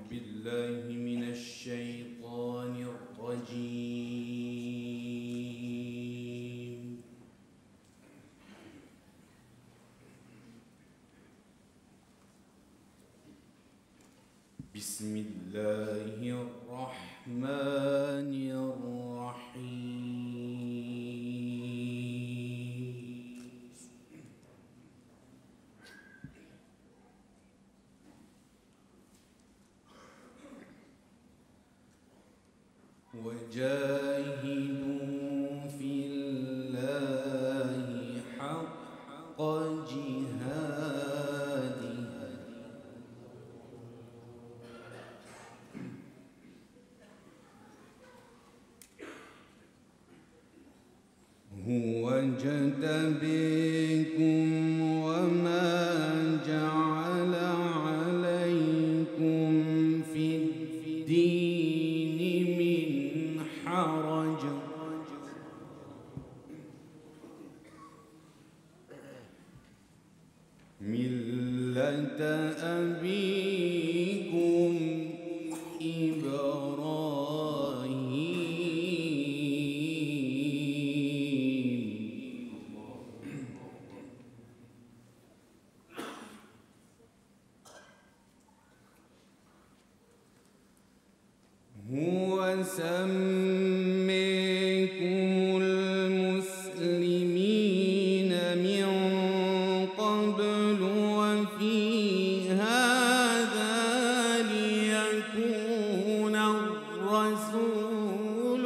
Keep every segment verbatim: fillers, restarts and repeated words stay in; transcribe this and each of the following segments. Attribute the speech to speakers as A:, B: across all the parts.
A: بالله من الشيطان الرجيم. بسم الله الرحمن الرحيم. وجاهدوا في الله حق جهاده هو اجتبيكم وما جعل عليكم في الدين من حرج ملة أبيكم إبراهيم هو سميكم المسلمين من قبل وفي هذا ليكون الرسول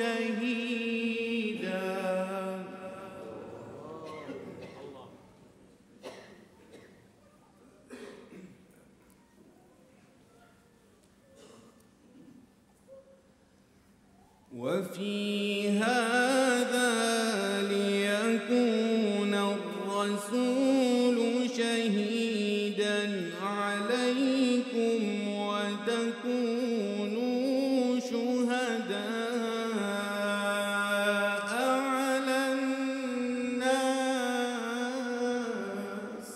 A: شهيدا وفي هذا ليكون الرسول شهيدا عليكم وتكونوا شهداء على الناس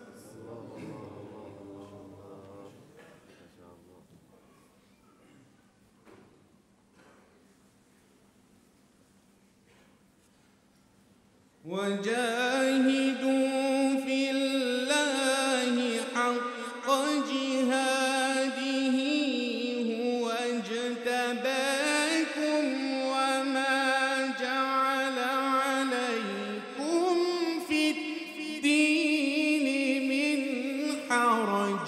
A: وجاهدوا في الله حق جهاده هو اجتباكم وما جعل عليكم في الدين من حرج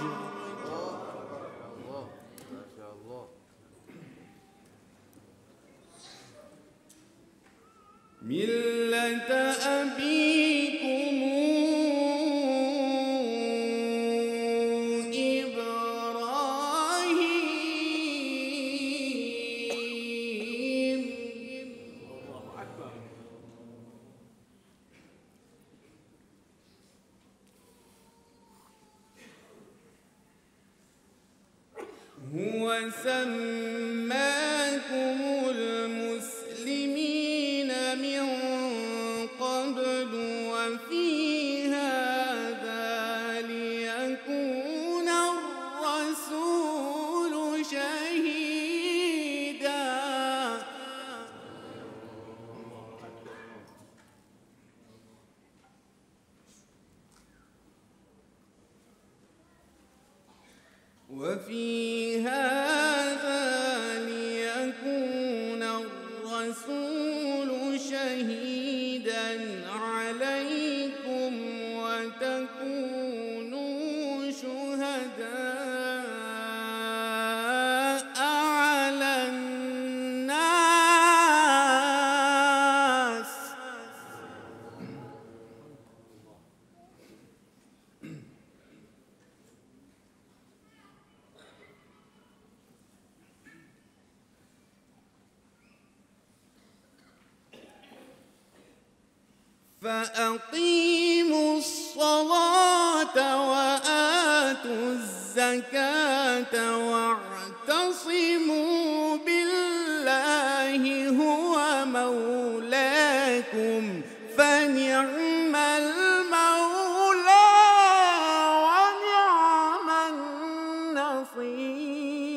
A: ملة أبيكم إبراهيم هو سماكم المسلمين من قبل وفي هذا ليكون الرسول شهيدا وفي هذا ليكون الرسول شهيدا عليكم وتكونوا شهداء على الناس فأقيموا الصلاة وآتوا الزكاة واعتصموا بالله هو مولاكم فنعم المولى ونعم النصير.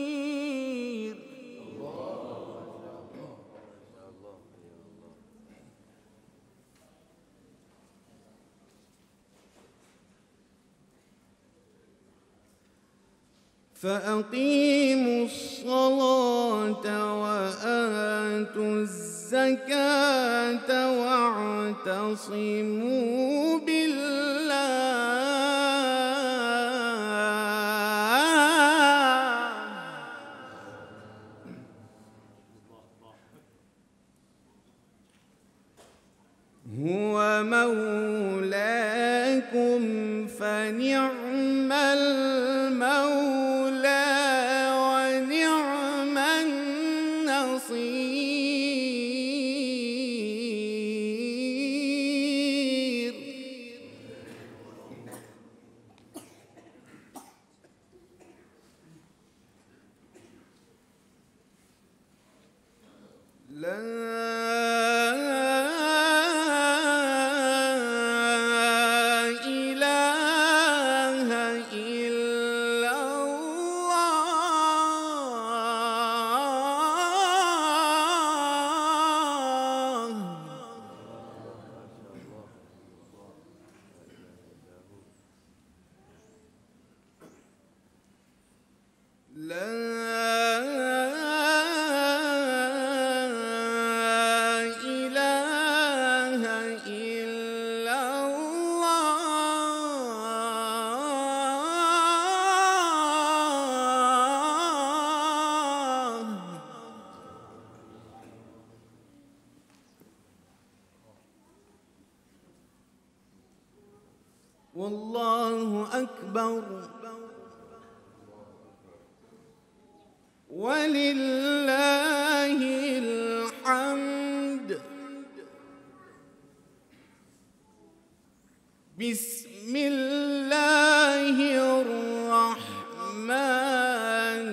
A: فأقيموا الصلاة وآتوا الزكاة واعتصموا بالله هو مولاكم فنعم المولى ونعم النصير. لا والله أكبر ولله الحمد. بسم الله الرحمن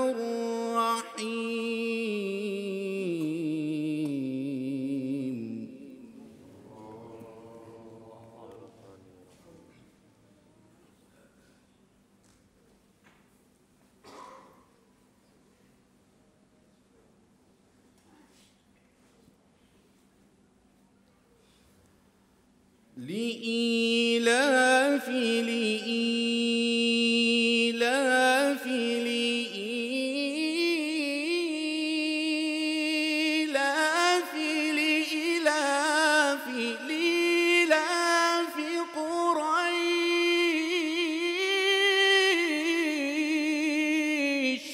A: الرحيم. لإيلاف لإيلاف لإيلاف لإيلاف لإيلاف قريش.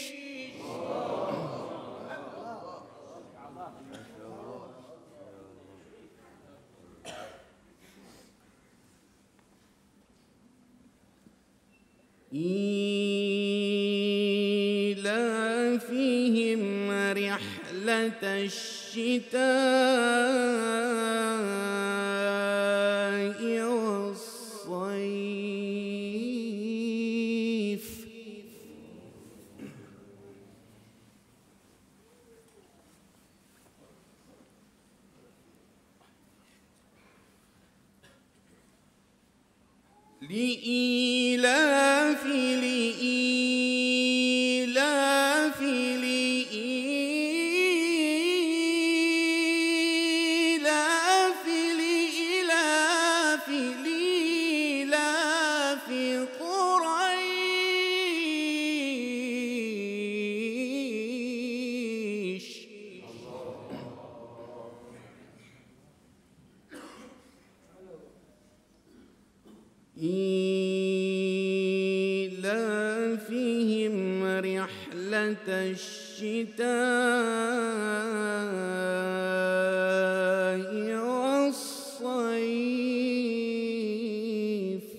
A: إيلافهم رحلة الشتاء والصيف. لإيلاف لإيلاف لإيلاف لإيلاف لإيلاف قريش. إيلافهم رحلة الشتاء والصيف.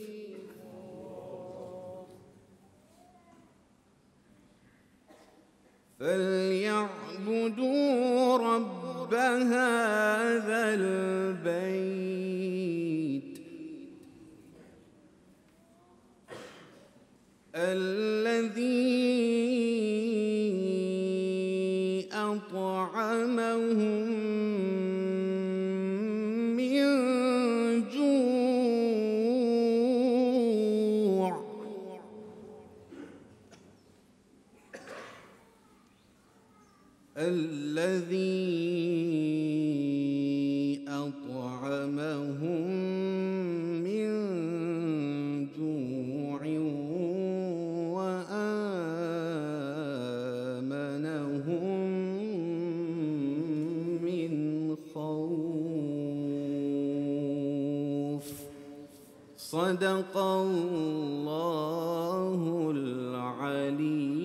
A: فليعبدوا رب هذا البيت الذي أطعمهم من جوع. الذي أطعمهم من جوع وآمنهم صدق الله العلي